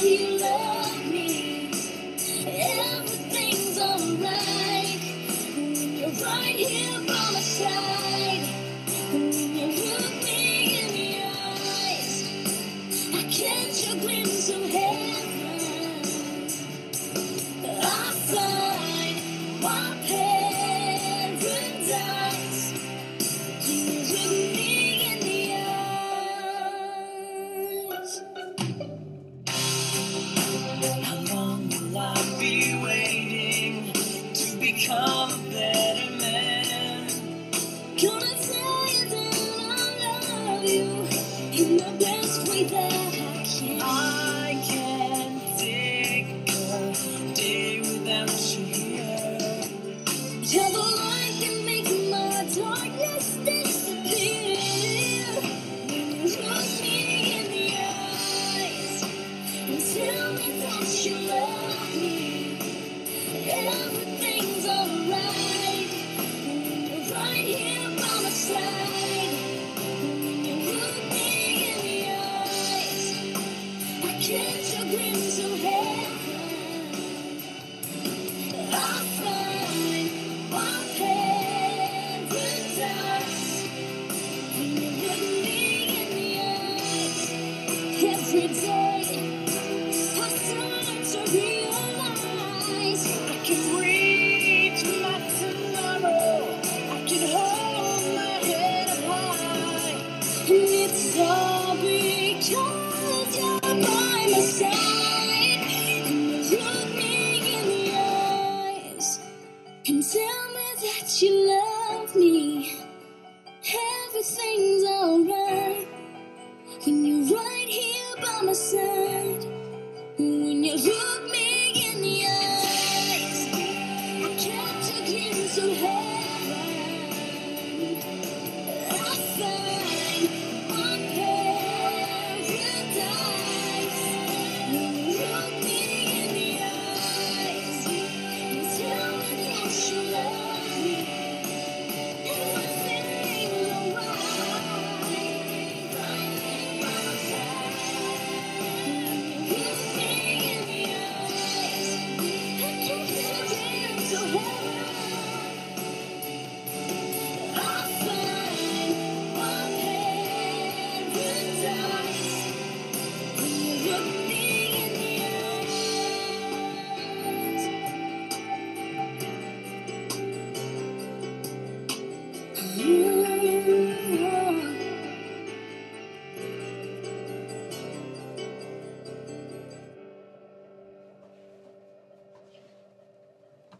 you love me. Everything's alright when you're right here by my side. When you look me in the eyes, I catch a glimpse of heaven. I find my paradise when you look me in the eyes. How long will I be waiting to become a better man? Gonna tell you that I love you in the best way that I can. I can't take a day without you here. You're the light that makes my darkness disappear. When you look me in the eyes and tell me that you love me, everything's alright when you're right here by my side. When you look me in the eyes, I catch a glimpse of heaven. I find my paradise when you look me in the eyes. Every day I start to realize I can reach my tomorrow. I can hold my head up high. And it's all because you're by my side. And you look me in the eyes and tell me that you love me. Everything's alright when you're right here by my side. When you look